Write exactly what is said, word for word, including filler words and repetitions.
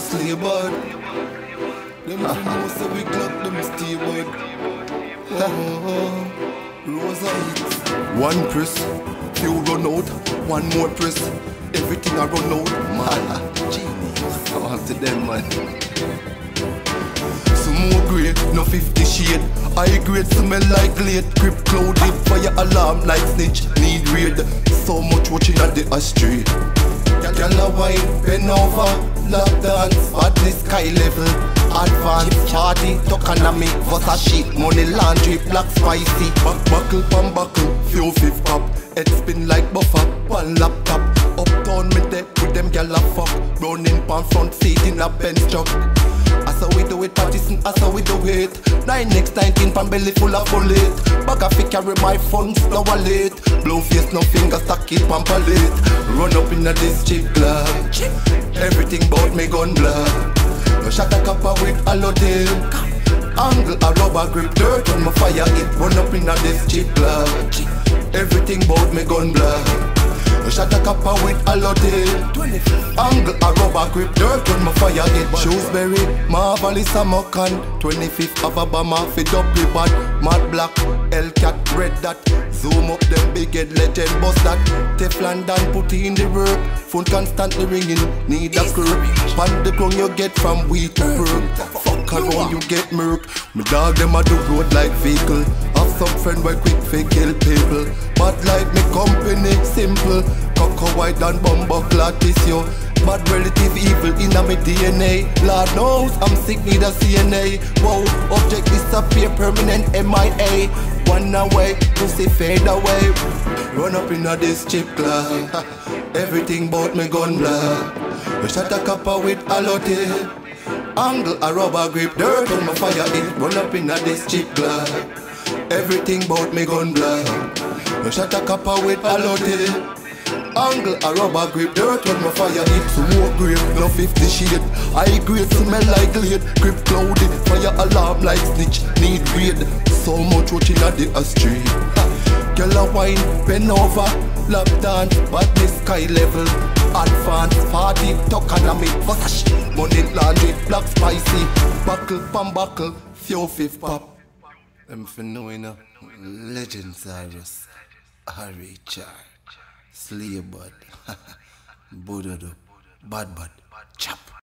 slave bud. Them fi know say we clock them stay bud. Oh, Rosa hits. One press, few run out. One more press, everything I run out. Man, genius. On to them, man. Some more grade, no fifty shade. High grade smell like late. Grip clouded, fire alarm like snitch. Need raid, so much watching at the astray. Gyal a wine, pen over, lap dance, at the sky level. Advance party, tokanami, Versace, money laundry, black spicy. Back buckle, pan buckle, few fifth pop. Head spin like buffer, one laptop. Uptown me there with them gyal a fuck. Running pan front seat in a Benz truck. As how we do it, Pattison, as how we do it. Nine next nineteen pan belly full of bullet. Bag a fi carry my funds, no wallet. Blow face, no finger, stack it pan palette. Run up in a this cheap club. Everything bout me gun blood. No shot a copper with a loaded. Angle a rubber grip, dirt on my fire it. Run up in a this cheap club. Everything bout me gun blood. No shot a copper with a loaded. Angle a rubber grip, dirt on my fire it. Shrewsbury, Marvelous Samokan. twenty-fifth of Obama, fi double bad. Mad black, Hellcat, red dot. Zoom up them big head, legend bust that. Teflon done, put it in the work. Phone constantly ringing, need a curb. Pan the ground you get from wheat to perk. Fuck around you get murk. Me dog them a do road like vehicle. Have some friend where quick fake kill people. Bad like me company, simple. Coco white and bumbo clot is yo. Bad relative evil in a me D N A. Lord knows I'm sick, need a C N A. Wow, object disappear, permanent M I A. One away, pussy fade away. Run up in a this cheap club. Everything bout me gun blood. You shot a copper with a lotte. Angle a rubber grip, dirt on my fire it. Run up in a this cheap club. Everything bout me gun blood. You shot a copper with a lotte. Angle a rubber grip, dirt on my fire it. Smoke grip, no fifty shade. High grade smell like lead. Grip clouded, fire alarm like snitch. Need raid, so much watching at the astray. Gyal a wine, pen over, lap dance, but the sky level. Advance party, tokanami, Versace, money laundry, black spicy. Buckle, pan buckle, few fifth pop. Them for knowing a legend Cyrus, Harry Char, Slave bud, Buddha, bad bad, chap.